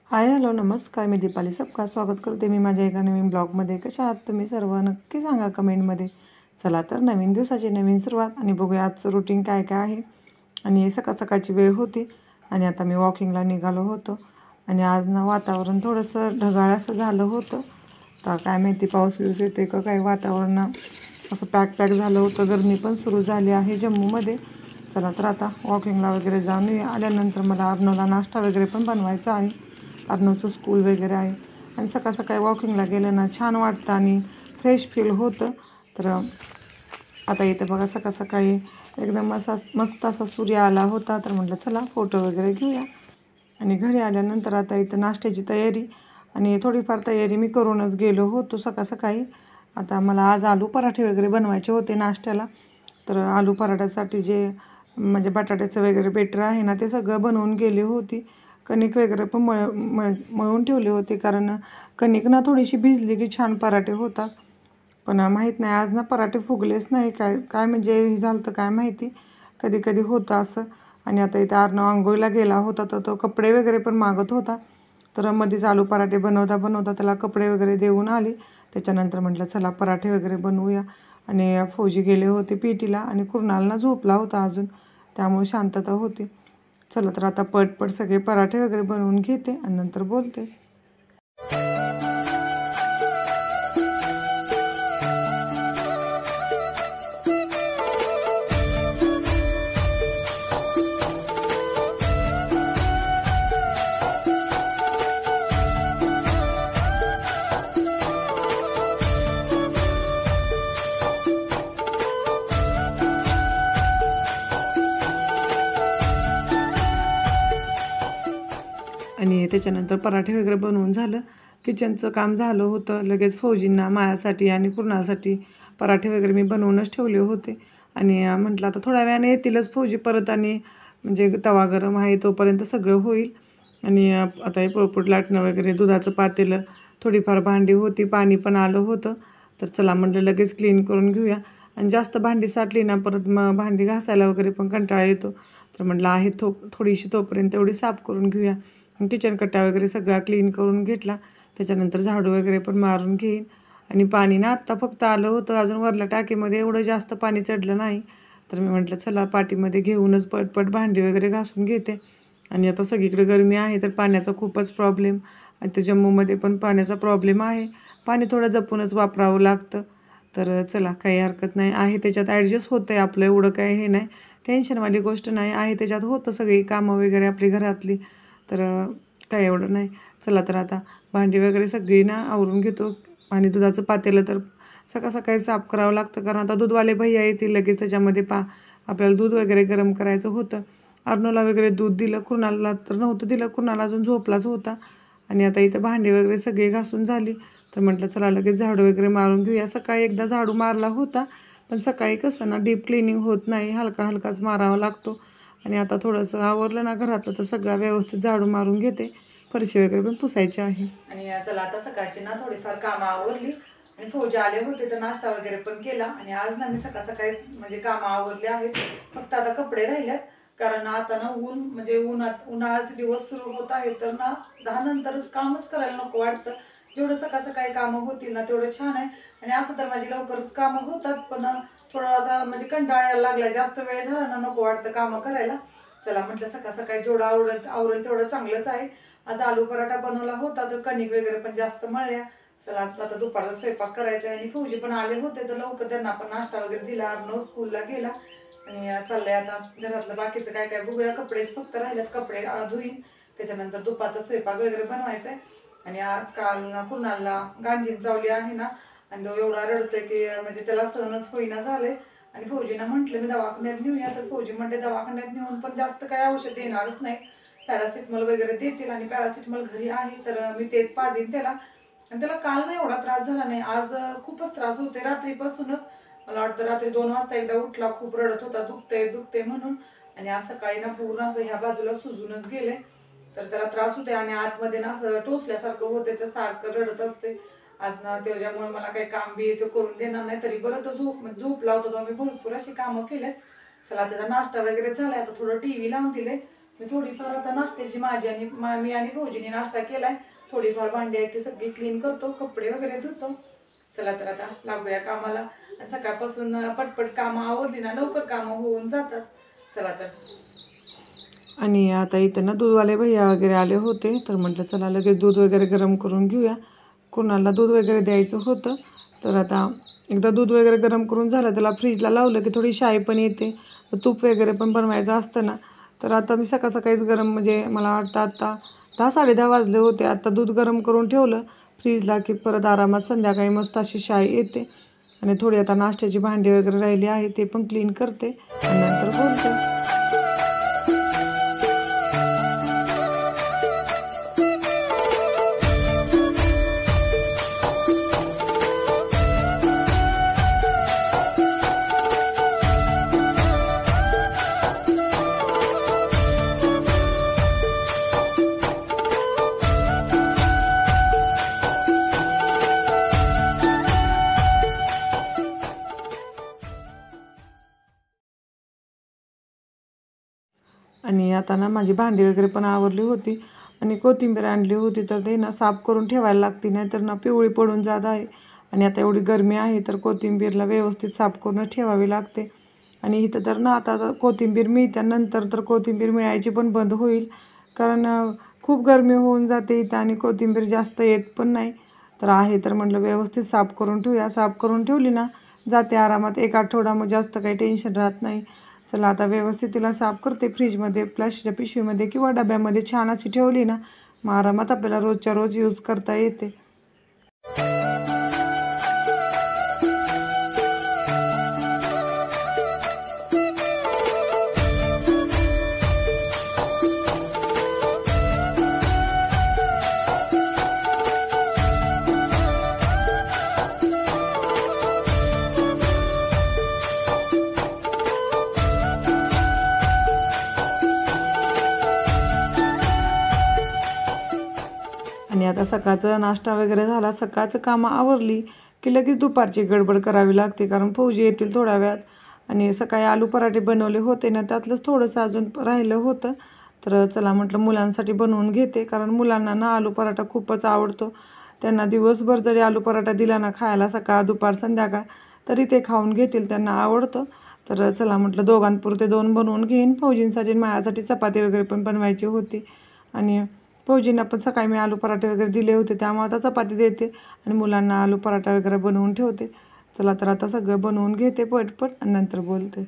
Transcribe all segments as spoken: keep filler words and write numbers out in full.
Hi hello नमस्कार, मी दीपाली सबका स्वागत करते मी माझ्या एका नवीन ब्लॉगमध्ये. कशा आहात तुम्ही सर्व? नक्की सांगा कमेंटमध्ये. चला तर नवीन दिवसाची नवीन सुरुवात आणि बघूया आजचं रुटीन काय काय आहे. आणि सकाळ सकाळची वेळ होती आणि आता मी वॉकिंगला निघालो होतो. आणि आज ना वातावरण थोडंसं ढगाळ असं झालं होतं. तर काय माहिती पाऊस बिऊस येते का काय, वातावरण असं पॅक पॅक झालं होतं. गरमी पण सुरू झाली आहे जम्मूमध्ये. चला तर आता वॉकिंगला वगैरे जाऊन येऊया. आल्यानंतर मला अर्नवला नाश्ता वगैरे पण बनवायचा आहे. अर्नवचं स्कूल वगैरे आहे आणि सकाळ सकाळी वॉकिंगला गेलं ना छान वाटतं आणि फ्रेश फील होतं. तर आता इथं बघा सकाळ सकाळी एकदम असा मस्त असा सूर्य आला होता. तर म्हटलं चला फोटो वगैरे घेऊया. आणि घरी आल्यानंतर आता इथं नाश्त्याची तयारी आणि थोडीफार तयारी मी करूनच गेलो होतो सकाळ सकाळी. आता मला आज आलू पराठे वगैरे बनवायचे होते नाश्त्याला. तर आलू पराठ्यासाठी जे म्हणजे बटाट्याचं वगैरे बेटर आहे ना ते सगळं बनवून गेले होती. कणिक वगैरे पण मळ मळ मळून ठेवले होते, कारण कणिक ना थोडीशी भिजली की छान पराठे होतात. पण माहीत नाही आज ना पराठे फुगलेच नाही, काय काय म्हणजे हे झालं तर काय माहिती. कधी कधी होतं असं. आणि आता इथं अर्नव आंघोळीला गेला होता तर तो कपडे वगैरे पण मागत होता. तर मध्येच आलू पराठे बनवता बनवता त्याला कपडे वगैरे देऊन आली. त्याच्यानंतर म्हटलं चला पराठे वगैरे बनवूया. आणि फौजी गेले होते पीटीला आणि कुर्नालना झोपला होता अजून, त्यामुळे शांतता होती. चला तर आता पटपट सगळे पराठे वगैरे बनवून घेते आणि नंतर बोलते. आणि त्याच्यानंतर पराठे वगैरे बनवून झालं. किचनचं काम झालं होतं. लगेच फौजींना माझ्यासाठी आणि कुर्नासाठी पराठे वगैरे मी बनवूनच ठेवले होते. आणि म्हटलं आता थोड्या वेळाने येतीलच फौजी परत, आणि म्हणजे तवा गरम आहे तोपर्यंत सगळं होईल. आणि आता हे पोळपूट लाटणं वगैरे, दुधाचं पातेलं, थोडीफार भांडी होती, पाणी पण आलं होतं. तर चला म्हटलं लगेच क्लीन करून घेऊया. आणि जास्त भांडी साठली ना परत मग भांडी घासायला वगैरे पण कंटाळा येतो. तर म्हटलं आहे थो थोडीशी तोपर्यंत तेवढी साफ करून घेऊया. किचन कट्टा वगैरे सगळा क्लीन करून घेतला. त्याच्यानंतर झाडू वगैरे पण मारून घेईन. आणि पाणी ना आत्ता फक्त आलं होतं, अजून वरल्या टाकीमध्ये एवढं जास्त पाणी चढलं नाही. तर मी म्हटलं चला पाटीमध्ये घेऊनच पटपट भांडी वगैरे घासून घेते. आणि आता सगळीकडे गरमी आहे तर पाण्याचा खूपच प्रॉब्लेम. आणि ते जम्मूमध्ये पण पाण्याचा प्रॉब्लेम आहे. पाणी थोडं जपूनच वापरावं लागतं. तर चला काही हरकत नाही, आहे त्याच्यात ॲडजस्ट होतं आहे आपलं, एवढं काय हे नाही, टेन्शनवाली गोष्ट नाही आहे. त्याच्यात होतं सगळी कामं वगैरे आपली घरातली. तर काय एवढं नाही. चला तर आता भांडी वगैरे सगळी ना आवरून घेतो. आणि दुधाचं पातेलं तर सकाळ सकाळी साफ करावं लागतं, कारण आता दूधवाले भैया येतील लगेच. त्याच्यामध्ये पा आपल्याला दूध वगैरे गरम करायचं होतं. अर्नवला वगैरे दूध दिलं, कुर्नालला तर नव्हतं दिलं, कुर्नाल अजून झोपलाच होता. आणि आता इथं भांडी वगैरे सगळी घासून झाली. तर म्हटलं चला लगेच झाडू वगैरे मारून घेऊया. सकाळी एकदा झाडू मारला होता, पण सकाळी कसं ना डीप क्लिनिंग होत नाही, हलका हलकाच मारावा लागतो. आणि आता थोडंसं आवरलं ना घरातलं तर सगळं व्यवस्थित झाडू मारून घेते. फरशी वगैरे पण पुसायची आहे. आणि चला आता सकाळची ना थोडीफार कामं आवरली. आणि फौजी आले होते तर नाश्ता वगैरे पण केला. आणि आज ना मी सकाळ सकाळी म्हणजे कामं आवरली आहेत. फक्त आता कपडे राहिल्यात, कारण आता ना ऊन म्हणजे उन्हात उन्हाळ्याचे दिवस सुरू होत आहेत. तर ना दहा नंतरच कामच करायला नको वाटतं. जेवढं सकाळ सकाळी कामं होतील ना तेवढं छान आहे. आणि असं तर माझी लवकरच कामं होतात, पण थोडं आता म्हणजे कंटाळा यायला लागला, जास्त वेळ झाला ना नको वाटतं कामं करायला. चला म्हटलं सकाळ सकाळी जेवढं आवडत आवरेल तेवढं चांगलंच आहे. आज आलू पराठा बनवला होता तर कणिक वगैरे पण जास्त मळल्या. चला आता दुपारचा स्वयंपाक करायचा आहे. आणि फौजी पण आले होते तर लवकर त्यांना पण नाश्ता वगैरे दिला. अर्नव स्कूलला गेला. आणि चाललंय आता घरातलं बाकीचं काय काय बघूया. कपडेच फक्त राहिलेत, कपडे धुईन. त्याच्यानंतर दुपारचा स्वयंपाक वगैरे बनवायचा आहे. आणि आज काल कुर्नालला गांजीन चावली आहे ना, आणि तो एवढा रडतोय की म्हणजे त्याला सहनच होईना झाले. आणि फौजींना म्हटलं मी दवाखान्यात नेऊया, तर फौजी म्हणते दवाखान्यात नेऊन पण जास्त काय औषध देणारच नाही, पॅरासिटमॉल वगैरे देतील. आणि पॅरासिटमॉल घरी आहे तर मी तेच पाजीन त्याला. आणि त्याला काल नाही एवढा त्रास झाला नाही, आज खूपच त्रास होते रात्रीपासूनच. मला वाटतं रात्री दोन वाजता एकदा उठला, खूप रडत होता दुखते दुखते म्हणून. आणि आज सकाळी ना पूर्ण असं ह्या बाजूला सुजूनच गेले. तर त्याला त्रास होते आणि आतमध्ये ना असं टोचल्यासारखं होते, तर सारखं रडत असते. आज ना त्याच्यामुळे मला काही काम बी ते करून देणार नाही. तरी बरं तो झोप म्हणजे झोपला होता तो, आम्ही भरपूर अशी कामं केलेत. चला त्याचा नाश्ता वगैरे झालाय, आता थोडं टी व्ही लावून दिले. मी थोडीफार आता नाश्त्याची माझी आणि मी आणि फौजीने नाश्ता केलाय. थोडीफार भांडी आहेत ती सगळी क्लीन करतो, कपडे वगैरे धुतो. चला तर आता लागूया कामाला. आणि सकाळपासून पटपट कामं आवरली ना लवकर कामं होऊन जातात. चला तर. आणि आता इथं ना दूधवाले भैया वगैरे आले होते, तर म्हटलं चला लगेच दूध वगैरे गरम करून घेऊया. कोणाला दूध वगैरे द्यायचं होतं, तर आता एकदा दूध वगैरे गरम करून झालं त्याला फ्रीजला लावलं की थोडी शाई पण येते, तूप वगैरे पण बनवायचं असतं ना. तर आता मी सकाळ सकाळीच गरम म्हणजे मला वाटतं आता दहा साडे दहा वाजले होते. आता दूध गरम करून ठेवलं फ्रीजला की परत आरामात संध्याकाळी मस्त अशी शाई येते. आणि थोडी आता नाश्त्याची भांडी वगैरे राहिली आहे ते पण क्लीन करते आणि नंतर बोलते. आणि आता ना माझी भांडी वगैरे पण आवरली होती आणि कोथिंबीर आणली होती, तर ते ना साफ करून ठेवायला लागते, नाही तर ना पिवळी पडून जात आहे. आणि आता एवढी गरमी आहे तर कोथिंबीरला व्यवस्थित साफ करून ठेवावी लागते. आणि इथं तर ना आता कोथिंबीर मिळते, नंतर तर कोथिंबीर मिळायची पण बंद होईल, कारण खूप गरमी होऊन जाते इथं आणि कोथिंबीर जास्त येत पण नाही. तर आहे तर म्हटलं व्यवस्थित साफ करून ठेवूया. साफ करून ठेवली ना जाते आरामात, एक आठवडा मग जास्त काही टेन्शन राहत नाही. चला आता व्यवस्थित तिला साफ करते. फ्रीजमध्ये प्लास्टिकच्या पिशवीमध्ये किंवा डब्यामध्ये छान अशी ठेवली ना मग आरामात आपल्याला रोजच्या रोज यूज करता येते. आणि आता सकाळचा नाश्ता वगैरे झाला, सकाळचं कामं आवरली की लगेच दुपारची गडबड करावी लागते, कारण फौजी येतील थोड्या वेळात. आणि सकाळी आलू पराठे बनवले होते ना त्यातलंच थोडंसं अजून राहिलं होतं, तर चला म्हटलं मुलांसाठी बनवून घेते, कारण मुलांना ना आलू पराठा खूपच आवडतो. त्यांना दिवसभर जरी आलू पराठा दिला ना खायला सकाळ दुपार संध्याकाळ तरी ते खाऊन घेतील, त्यांना आवडतं. तर चला म्हटलं दोघांपुरते दोन बनवून घेईन, फौजींसाठी माझ्यासाठी चपाती वगैरे पण बनवायची होती. आणि फौजींना पण सकाळी मी आलू पराठे वगैरे दिले होते, त्यामुळे आता चपाती देते आणि मुलांना आलू पराठा वगैरे बनवून ठेवते. चला तर आता सगळं बनवून घेते पटपट आणि नंतर बोलते.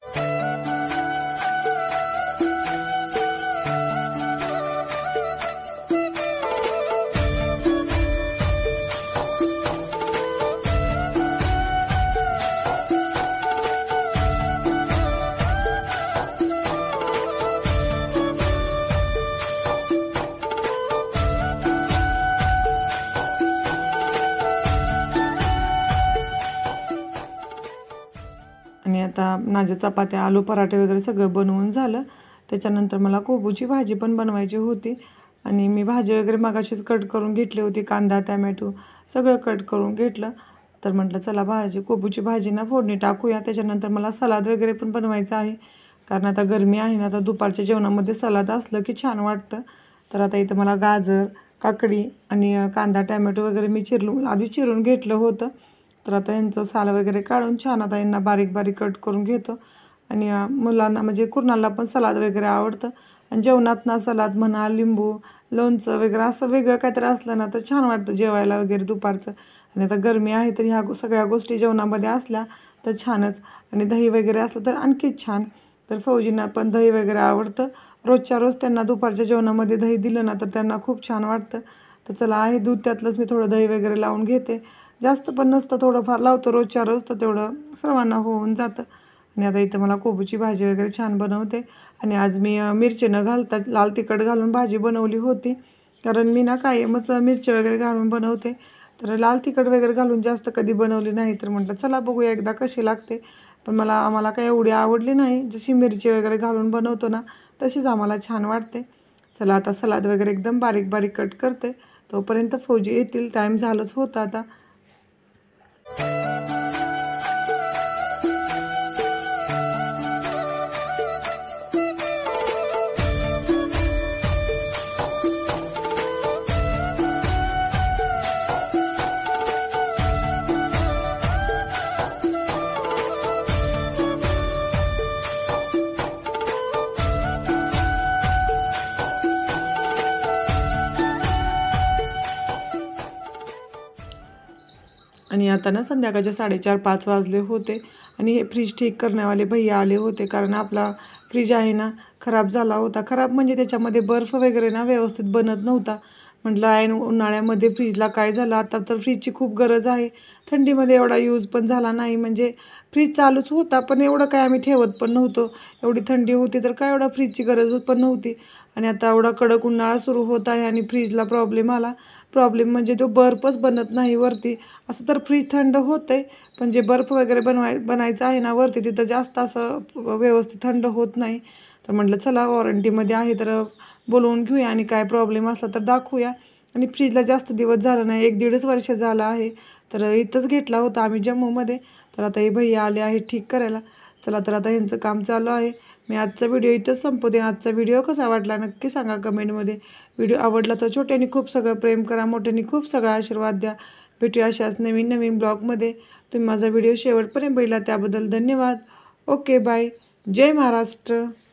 आणि आता माझ्या चपात्या आलू पराठे वगैरे सगळं बनवून झालं. त्याच्यानंतर मला कोबूची भाजी पण बनवायची होती आणि मी भाजी वगैरे मगाशीच कट करून घेतली होती, कांदा टॅमॅटो सगळं कट करून घेतलं. तर म्हटलं चला भाजी कोबूची भाजी ना फोडणी टाकूया. त्याच्यानंतर मला सलाद वगैरे पण बनवायचं आहे, कारण आता गरमी आहे ना, आता दुपारच्या जेवणामध्ये सलाद असलं की छान वाटतं. तर आता इथं मला गाजर काकडी आणि कांदा टॅमॅटो वगैरे मी चिरलून आधी चिरून घेतलं होतं. तर आता यांचं साल वगैरे काढून छान आता यांना बारीक बारीक कट करून घेतो. आणि मुलांना म्हणजे कुर्नाला पण सलाद वगैरे आवडतं, आणि जेवणात ना सलाद म्हणा लिंबू लोणचं वगैरे असं वेगळं काहीतरी असलं ना तर छान वाटतं जेवायला वगैरे दुपारचं. आणि आता गरमी आहे तर ह्या सगळ्या गोष्टी जेवणामध्ये असल्या तर छानच, आणि दही वगैरे असलं तर आणखीच छान. तर फौजींना पण दही वगैरे आवडतं, रोजच्या रोज त्यांना दुपारच्या जेवणामध्ये दही दिलं ना तर त्यांना खूप छान वाटतं. तर चला आहे दूध, त्यातलंच मी थोडं दही वगैरे लावून घेते, जास्त पण नसतं, थोडंफार लावतो रोजच्या रोज, तर तेवढं सर्वांना होऊन जातं. आणि आता इथं मला कोबूची भाजी वगैरे छान बनवते. आणि आज मी मिरची न घालता लाल तिखट घालून भाजी बनवली होती, कारण मी ना कायमच मिरची वगैरे घालून बनवते, तर लाल तिखट वगैरे घालून जास्त कधी बनवली नाही. तर म्हटलं चला बघूया एकदा कशी लागते. पण मला आम्हाला काही एवढी आवडली नाही, जशी मिरची वगैरे घालून बनवतो ना तशीच आम्हाला छान वाटते. चला आता सलाद वगैरे एकदम बारीक बारीक कट करते, तोपर्यंत फौजी येतील, टाईम झालंच होतं आता. आणि आता ना संध्याकाळचे साडेचार पाच वाजले होते आणि हे फ्रीज ठीक करण्यावाले भैया आले होते, कारण आपला फ्रीज आहे ना खराब झाला होता. खराब म्हणजे त्याच्यामध्ये बर्फ वगैरे ना व्यवस्थित बनत नव्हता. म्हटलं ऐन उन्हाळ्यामध्ये फ्रीजला काय झालं. आता तर फ्रीजची खूप गरज आहे. थंडीमध्ये एवढा यूज पण झाला नाही, म्हणजे फ्रीज चालूच होता पण एवढं काय आम्ही ठेवत पण नव्हतो. एवढी थंडी होती तर काय एवढा फ्रीजची गरज पण नव्हती. आणि आता एवढा कडक उन्हाळा सुरू होत आहे आणि फ्रीजला प्रॉब्लेम आला. प्रॉब्लेम म्हणजे तो बर्फच बनत नाही वरती. असं तर फ्रीज थंड होतं आहे, पण जे बर्फ वगैरे बनवाय बनायचं आहे ना वरती, तिथं जास्त असं व्यवस्थित थंड होत नाही. तर म्हटलं चला वॉरंटीमध्ये आहे तर बोलवून घेऊया आणि काय प्रॉब्लेम असला तर दाखवूया. आणि फ्रीजला जास्त दिवस झालं नाही, एक दीडच वर्ष झालं आहे. तर इथंच घेतला होता आम्ही जम्मूमध्ये. तर आता हे भैया आले आहेत ठीक करायला. चला तर आता ह्यांचं काम चालू आहे. मी आजचा व्हिडिओ इथंच संपवते. आजचा व्हिडिओ कसा वाटला नक्की सांगा कमेंटमध्ये. व्हिडिओ आवडला तर छोट्याने खूप सगळं प्रेम करा, मोठ्याने खूप सगळा आशीर्वाद द्या. भेटूया अशाच नवीन नवीन ब्लॉगमध्ये. तुम्ही माझा व्हिडिओ शेवटपर्यंत बघितला त्याबद्दल धन्यवाद. Okay bye. जय महाराष्ट्र.